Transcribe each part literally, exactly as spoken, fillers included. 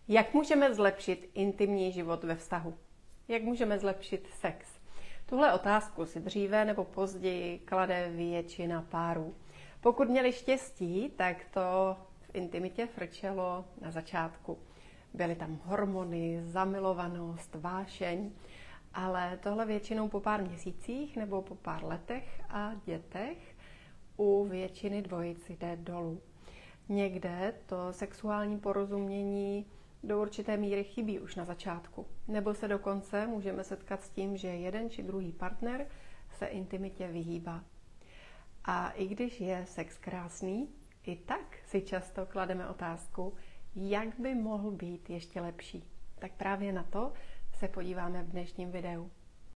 Jak můžeme zlepšit intimní život ve vztahu? Jak můžeme zlepšit sex? Tuhle otázku si dříve nebo později klade většina párů. Pokud měli štěstí, tak to v intimitě frčelo na začátku. Byly tam hormony, zamilovanost, vášeň, ale tohle většinou po pár měsících nebo po pár letech a dětech u většiny dvojic jde dolů. Někde to sexuální porozumění do určité míry chybí už na začátku. Nebo se dokonce můžeme setkat s tím, že jeden či druhý partner se intimitě vyhýbá. A i když je sex krásný, i tak si často klademe otázku, jak by mohl být ještě lepší. Tak právě na to se podíváme v dnešním videu.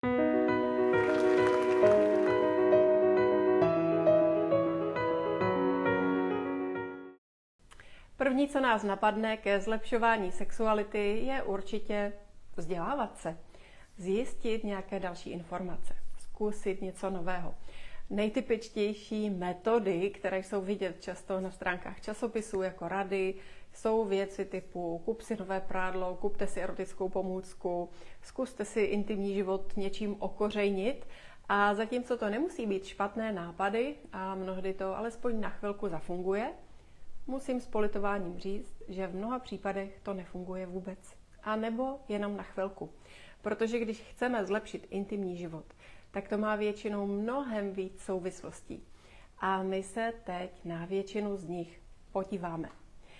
První, co nás napadne ke zlepšování sexuality, je určitě vzdělávat se, zjistit nějaké další informace, zkusit něco nového. Nejtypičtější metody, které jsou vidět často na stránkách časopisů jako rady, jsou věci typu kup si nové prádlo, kupte si erotickou pomůcku, zkuste si intimní život něčím okořenit. A zatímco to nemusí být špatné nápady a mnohdy to alespoň na chvilku zafunguje, musím s politováním říct, že v mnoha případech to nefunguje vůbec. A nebo jenom na chvilku. Protože když chceme zlepšit intimní život, tak to má většinou mnohem víc souvislostí. A my se teď na většinu z nich podíváme.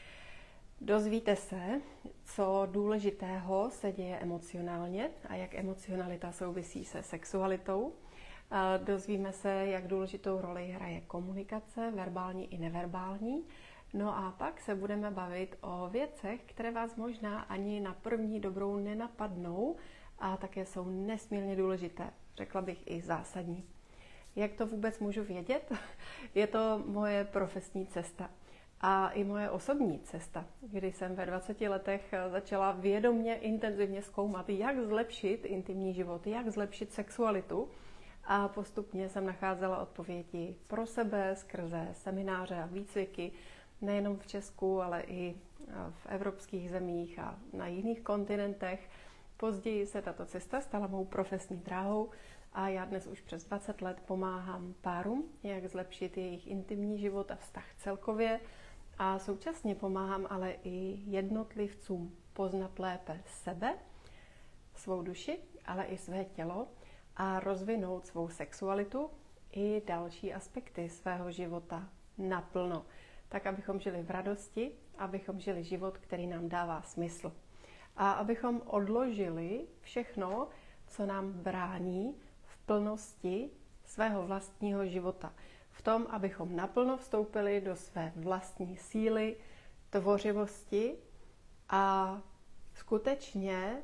Dozvíte se, co důležitého se děje emocionálně a jak emocionalita souvisí se sexualitou. Dozvíme se, jak důležitou roli hraje komunikace, verbální i neverbální. No a pak se budeme bavit o věcech, které vás možná ani na první dobrou nenapadnou a také jsou nesmírně důležité, řekla bych i zásadní. Jak to vůbec můžu vědět? Je to moje profesní cesta a i moje osobní cesta, kdy jsem ve dvaceti letech začala vědomě, intenzivně zkoumat, jak zlepšit intimní život, jak zlepšit sexualitu a postupně jsem nacházela odpovědi pro sebe skrze semináře a výcviky, nejenom v Česku, ale i v evropských zemích a na jiných kontinentech. Později se tato cesta stala mou profesní dráhou a já dnes už přes dvacet let pomáhám párům, jak zlepšit jejich intimní život a vztah celkově a současně pomáhám ale i jednotlivcům poznat lépe sebe, svou duši, ale i své tělo a rozvinout svou sexualitu i další aspekty svého života naplno. Tak, abychom žili v radosti, abychom žili život, který nám dává smysl. A abychom odložili všechno, co nám brání v plnosti svého vlastního života. V tom, abychom naplno vstoupili do své vlastní síly, tvořivosti a skutečně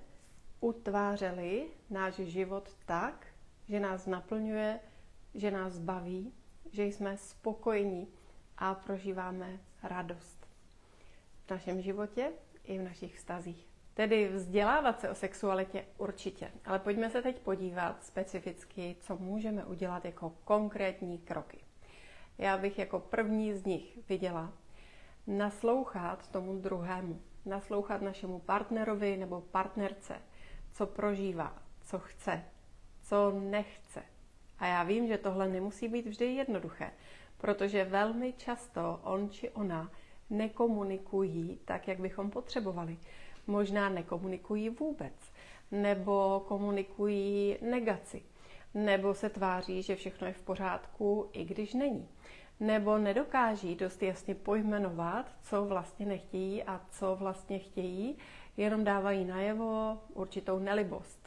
utvářeli náš život tak, že nás naplňuje, že nás baví, že jsme spokojení a prožíváme radost v našem životě i v našich vztazích. Tedy vzdělávat se o sexualitě určitě, ale pojďme se teď podívat specificky, co můžeme udělat jako konkrétní kroky. Já bych jako první z nich viděla naslouchat tomu druhému, naslouchat našemu partnerovi nebo partnerce, co prožívá, co chce, co nechce. A já vím, že tohle nemusí být vždy jednoduché, protože velmi často on či ona nekomunikují tak, jak bychom potřebovali. Možná nekomunikují vůbec, nebo komunikují negaci, nebo se tváří, že všechno je v pořádku, i když není. Nebo nedokáží dost jasně pojmenovat, co vlastně nechtějí a co vlastně chtějí, jenom dávají najevo určitou nelibost.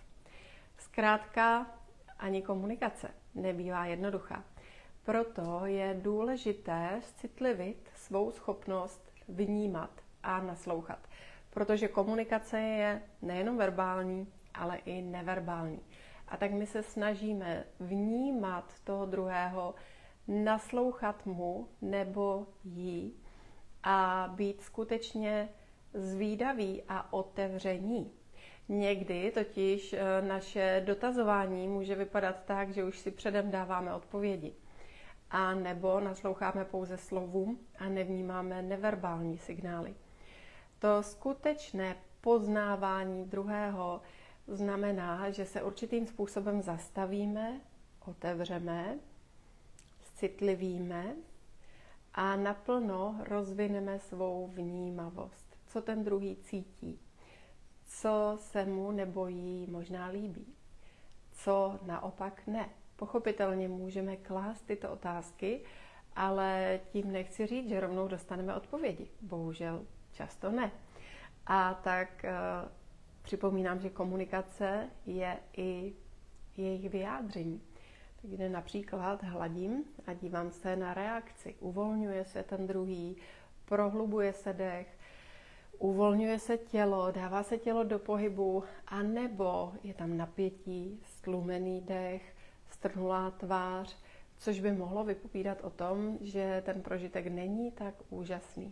Zkrátka ani komunikace nebývá jednoduchá. Proto je důležité citlivit svou schopnost vnímat a naslouchat. Protože komunikace je nejenom verbální, ale i neverbální. A tak my se snažíme vnímat toho druhého, naslouchat mu nebo jí a být skutečně zvídaví a otevření. Někdy totiž naše dotazování může vypadat tak, že už si předem dáváme odpovědi. A nebo nasloucháme pouze slovům a nevnímáme neverbální signály. To skutečné poznávání druhého znamená, že se určitým způsobem zastavíme, otevřeme, citlivíme a naplno rozvineme svou vnímavost. Co ten druhý cítí, co se mu nebo jí možná líbí, co naopak ne. Pochopitelně můžeme klást tyto otázky, ale tím nechci říct, že rovnou dostaneme odpovědi. Bohužel často ne. A tak e, připomínám, že komunikace je i jejich vyjádření. Takže například hladím a dívám se na reakci. Uvolňuje se ten druhý, prohlubuje se dech, uvolňuje se tělo, dává se tělo do pohybu, anebo je tam napětí, stlumený dech, strnulá tvář, což by mohlo vypovídat o tom, že ten prožitek není tak úžasný.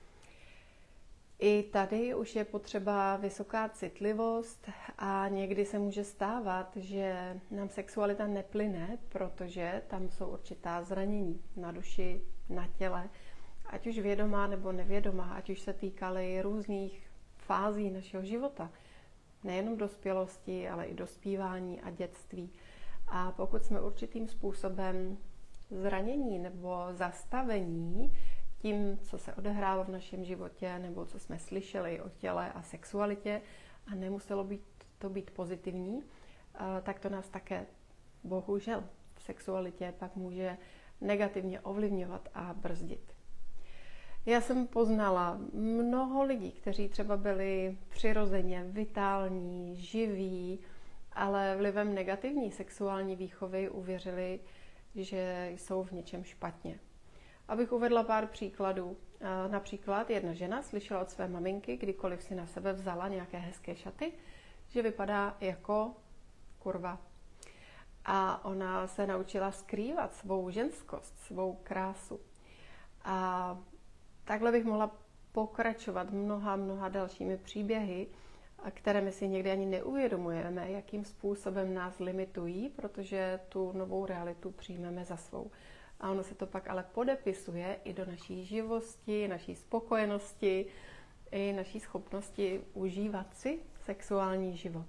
I tady už je potřeba vysoká citlivost a někdy se může stávat, že nám sexualita neplyne, protože tam jsou určitá zranění na duši, na těle, ať už vědomá nebo nevědomá, ať už se týkaly různých fází našeho života, nejenom dospělosti, ale i dospívání a dětství. A pokud jsme určitým způsobem zranění nebo zastavení tím, co se odehrává v našem životě, nebo co jsme slyšeli o těle a sexualitě, a nemuselo být to být pozitivní, tak to nás také bohužel v sexualitě pak může negativně ovlivňovat a brzdit. Já jsem poznala mnoho lidí, kteří třeba byli přirozeně vitální, živí, ale vlivem negativní sexuální výchovy uvěřili, že jsou v něčem špatně. Abych uvedla pár příkladů. Například jedna žena slyšela od své maminky, kdykoliv si na sebe vzala nějaké hezké šaty, že vypadá jako kurva. A ona se naučila skrývat svou ženskost, svou krásu. A takhle bych mohla pokračovat mnoha, mnoha dalšími příběhy, které my si někdy ani neuvědomujeme, jakým způsobem nás limitují, protože tu novou realitu přijmeme za svou. A ono se to pak ale podepisuje i do naší živosti, naší spokojenosti, i naší schopnosti užívat si sexuální život.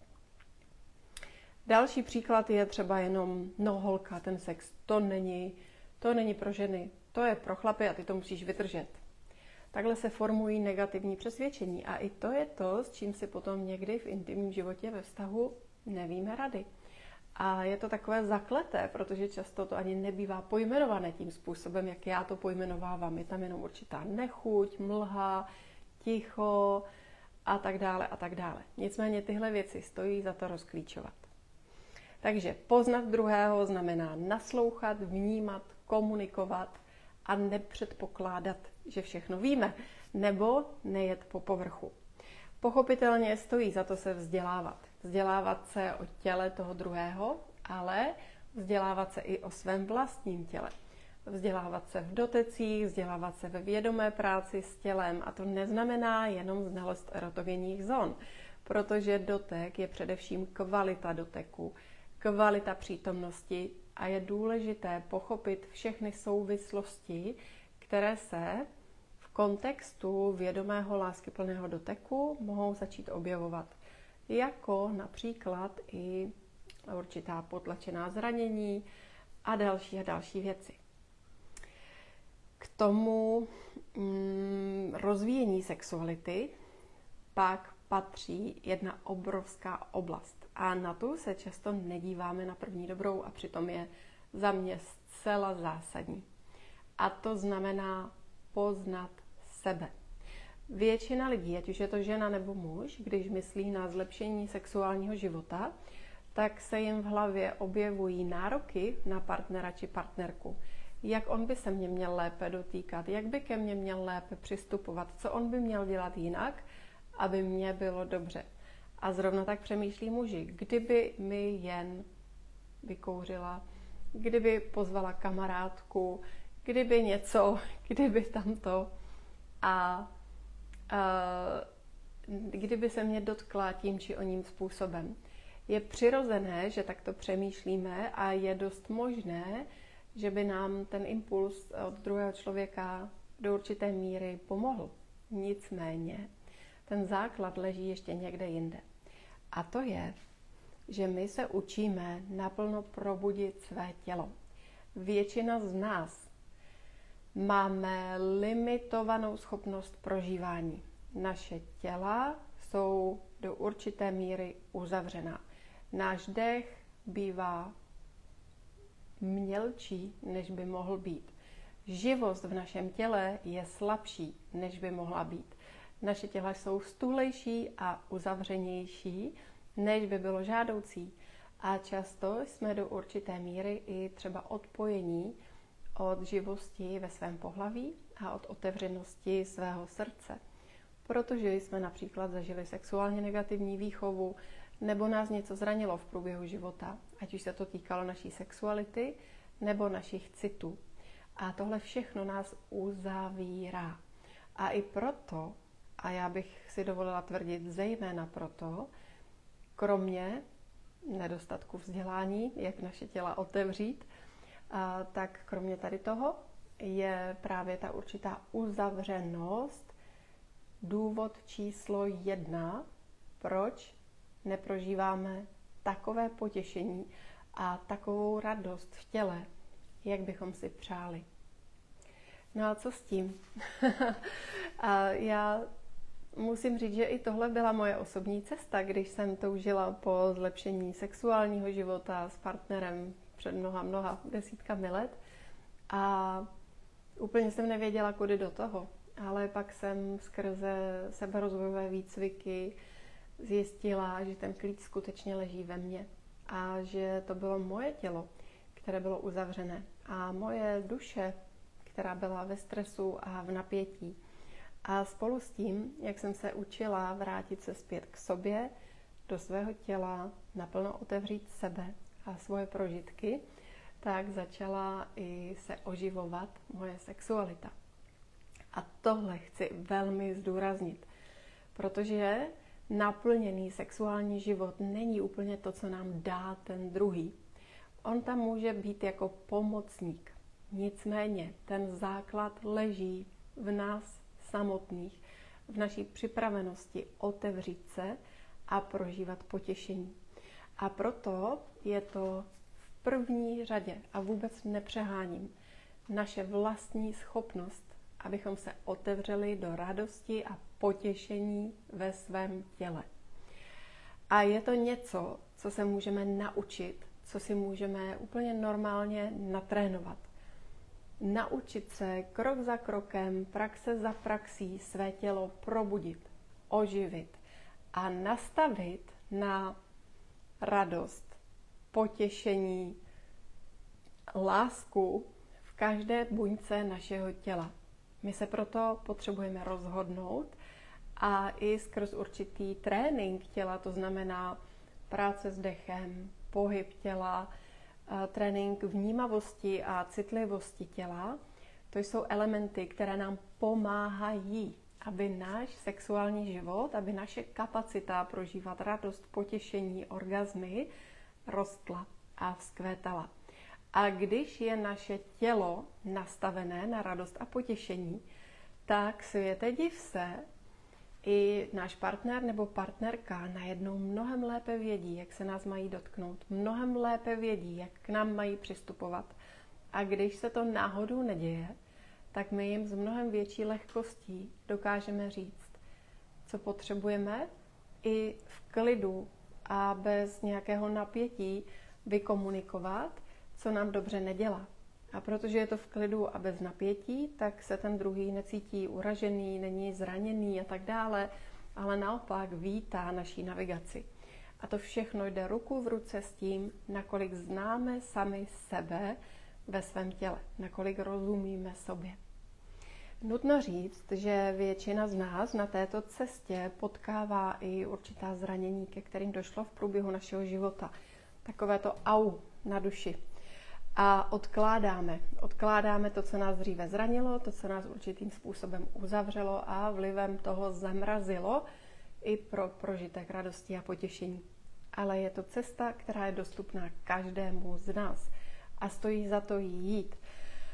Další příklad je třeba jenom, no holka, ten sex, to není, to není pro ženy, to je pro chlapy a ty to musíš vydržet. Takhle se formují negativní přesvědčení a i to je to, s čím si potom někdy v intimním životě ve vztahu nevíme rady. A je to takové zakleté, protože často to ani nebývá pojmenované tím způsobem, jak já to pojmenovávám. Je tam jenom určitá nechuť, mlha, ticho a tak dále a tak dále. Nicméně tyhle věci stojí za to rozklíčovat. Takže poznat druhého znamená naslouchat, vnímat, komunikovat a nepředpokládat, že všechno víme, nebo nejet po povrchu. Pochopitelně stojí za to se vzdělávat. Vzdělávat se o těle toho druhého, ale vzdělávat se i o svém vlastním těle. Vzdělávat se v dotecích, vzdělávat se ve vědomé práci s tělem. A to neznamená jenom znalost erotogenních zón, protože dotek je především kvalita doteku, kvalita přítomnosti a je důležité pochopit všechny souvislosti, které se v kontextu vědomého láskyplného doteku mohou začít objevovat. Jako například i určitá potlačená zranění a další a další věci. K tomu mm, rozvíjení sexuality pak patří jedna obrovská oblast. A na tu se často nedíváme na první dobrou a přitom je za mě zcela zásadní. A to znamená poznat sebe. Většina lidí, ať už je to žena nebo muž, když myslí na zlepšení sexuálního života, tak se jim v hlavě objevují nároky na partnera či partnerku. Jak on by se mě měl lépe dotýkat, jak by ke mně měl lépe přistupovat, co on by měl dělat jinak, aby mně bylo dobře. A zrovna tak přemýšlí muži, kdyby mi jen vykouřila, kdyby pozvala kamarádku, kdyby něco, kdyby tamto. A kdyby se mě dotkla tím či oním způsobem. Je přirozené, že takto přemýšlíme a je dost možné, že by nám ten impuls od druhého člověka do určité míry pomohl. Nicméně ten základ leží ještě někde jinde. A to je, že my se učíme naplno probudit své tělo. Většina z nás máme limitovanou schopnost prožívání. Naše těla jsou do určité míry uzavřená. Náš dech bývá mělčí, než by mohl být. Živost v našem těle je slabší, než by mohla být. Naše těla jsou stůlejší a uzavřenější, než by bylo žádoucí. A často jsme do určité míry i třeba odpojení od živosti ve svém pohlaví a od otevřenosti svého srdce. Protože jsme například zažili sexuálně negativní výchovu nebo nás něco zranilo v průběhu života, ať už se to týkalo naší sexuality nebo našich citů. A tohle všechno nás uzavírá. A i proto, a já bych si dovolila tvrdit zejména proto, kromě nedostatku vzdělání, jak naše těla otevřít, a tak kromě tady toho je právě ta určitá uzavřenost důvod číslo jedna, proč neprožíváme takové potěšení a takovou radost v těle, jak bychom si přáli. No a co s tím? A já musím říct, že i tohle byla moje osobní cesta, když jsem toužila po zlepšení sexuálního života s partnerem před mnoha, mnoha desítkami let. A úplně jsem nevěděla, kudy do toho. Ale pak jsem skrze seberozvojové výcviky zjistila, že ten klíč skutečně leží ve mně. A že to bylo moje tělo, které bylo uzavřené. A moje duše, která byla ve stresu a v napětí. A spolu s tím, jak jsem se učila vrátit se zpět k sobě, do svého těla, naplno otevřít sebe a svoje prožitky, tak začala i se oživovat moje sexualita. A tohle chci velmi zdůraznit, protože naplněný sexuální život není úplně to, co nám dá ten druhý. On tam může být jako pomocník. Nicméně ten základ leží v nás samotných, v naší připravenosti otevřít se a prožívat potěšení. A proto je to v první řadě, a vůbec nepřeháním, naše vlastní schopnost, abychom se otevřeli do radosti a potěšení ve svém těle. A je to něco, co se můžeme naučit, co si můžeme úplně normálně natrénovat. Naučit se krok za krokem, praxe za praxí své tělo probudit, oživit a nastavit na radost, potěšení, lásku v každé buňce našeho těla. My se proto potřebujeme rozhodnout a i skrz určitý trénink těla, to znamená práce s dechem, pohyb těla, trénink vnímavosti a citlivosti těla, to jsou elementy, které nám pomáhají, aby náš sexuální život, aby naše kapacita prožívat radost, potěšení, orgazmy rostla a vzkvétala. A když je naše tělo nastavené na radost a potěšení, tak světe div se, i náš partner nebo partnerka najednou mnohem lépe vědí, jak se nás mají dotknout, mnohem lépe vědí, jak k nám mají přistupovat. A když se to náhodou neděje, tak my jim s mnohem větší lehkostí dokážeme říct, co potřebujeme, i v klidu a bez nějakého napětí vykomunikovat, co nám dobře nedělá. A protože je to v klidu a bez napětí, tak se ten druhý necítí uražený, není zraněný a tak dále, ale naopak vítá naší navigaci. A to všechno jde ruku v ruce s tím, nakolik známe sami sebe ve svém těle, nakolik rozumíme sobě. Nutno říct, že většina z nás na této cestě potkává i určitá zranění, ke kterým došlo v průběhu našeho života. Takové to au na duši. A odkládáme. Odkládáme to, co nás dříve zranilo, to, co nás určitým způsobem uzavřelo a vlivem toho zamrazilo i pro prožitek radosti a potěšení. Ale je to cesta, která je dostupná každému z nás a stojí za to jí jít.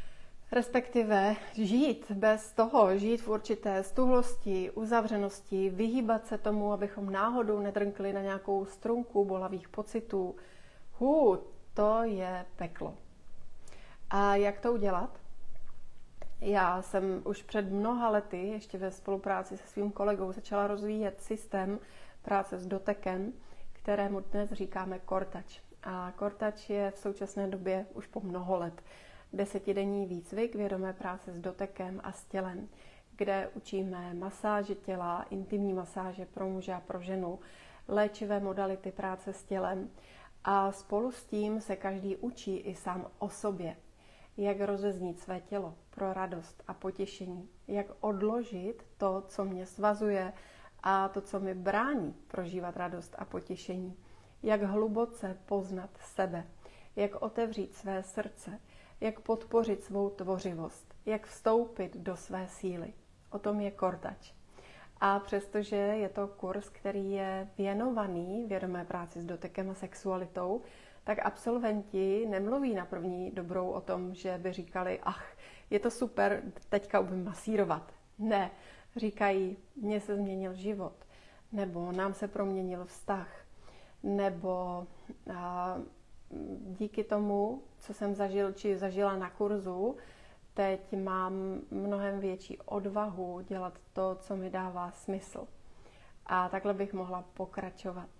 Respektive žít bez toho, žít v určité stuhlosti, uzavřenosti, vyhýbat se tomu, abychom náhodou nedrnkli na nějakou strunku bolavých pocitů. Hů, to je peklo. A jak to udělat? Já jsem už před mnoha lety, ještě ve spolupráci se svým kolegou, začala rozvíjet systém práce s dotekem, kterému dnes říkáme Core-Touch. A Core-Touch je v současné době už po mnoho let desetidenní výcvik vědomé práce s dotekem a s tělem, kde učíme masáže těla, intimní masáže pro muže a pro ženu, léčivé modality práce s tělem a spolu s tím se každý učí i sám o sobě, jak rozeznít své tělo pro radost a potěšení, jak odložit to, co mě svazuje a to, co mi brání prožívat radost a potěšení, jak hluboce poznat sebe, jak otevřít své srdce, jak podpořit svou tvořivost, jak vstoupit do své síly. O tom je Core-Touch. A přestože je to kurz, který je věnovaný vědomé práci s dotekem a sexualitou, tak absolventi nemluví na první dobrou o tom, že by říkali, ach, je to super, teďka umím masírovat. Ne, říkají, mně se změnil život, nebo nám se proměnil vztah, nebo a, díky tomu, co jsem zažil či zažila na kurzu, teď mám mnohem větší odvahu dělat to, co mi dává smysl. A takhle bych mohla pokračovat.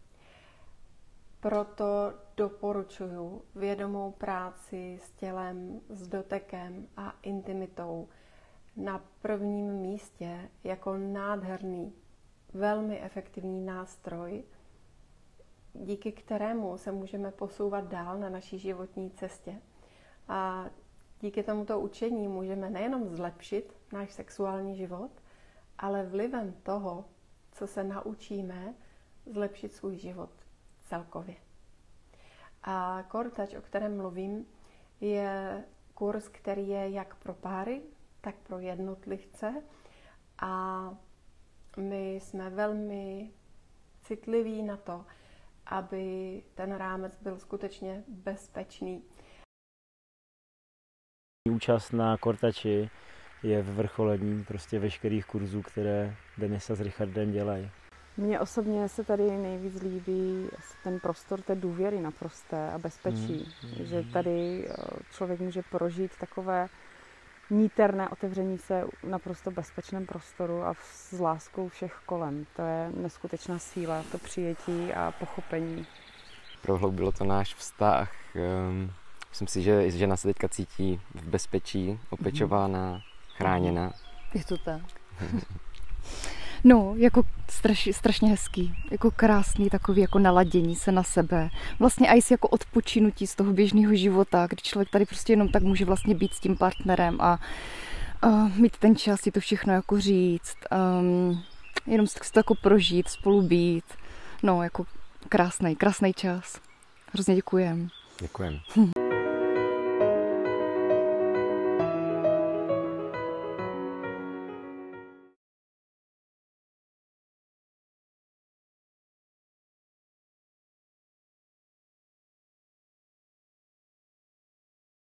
Proto doporučuji vědomou práci s tělem, s dotekem a intimitou na prvním místě jako nádherný, velmi efektivní nástroj, díky kterému se můžeme posouvat dál na naší životní cestě. A díky tomuto učení můžeme nejenom zlepšit náš sexuální život, ale vlivem toho, co se naučíme, zlepšit svůj život celkově. A Core-Touch, o kterém mluvím, je kurz, který je jak pro páry, tak pro jednotlivce. A my jsme velmi citliví na to, aby ten rámec byl skutečně bezpečný. Účast na Core-Touchi je vrcholení prostě veškerých kurzů, které Denisa s Richardem dělají. Mně osobně se tady nejvíc líbí ten prostor té důvěry naprosté a bezpečí. Mm. Že tady člověk může prožít takové níterné otevření se v naprosto bezpečném prostoru a s láskou všech kolem. To je neskutečná síla, to přijetí a pochopení. Prohloubilo to náš vztah. Myslím si, že žena se teďka cítí v bezpečí, opečována, chráněna. Je to tak. No, jako straš, strašně hezký, jako krásný takový jako naladění se na sebe. Vlastně i jako odpočinutí z toho běžného života, kdy člověk tady prostě jenom tak může vlastně být s tím partnerem a, a mít ten čas si to všechno jako říct, um, jenom si to jako prožít, spolu být. No, jako krásný, krásný čas. Hrozně děkujem. Děkujem.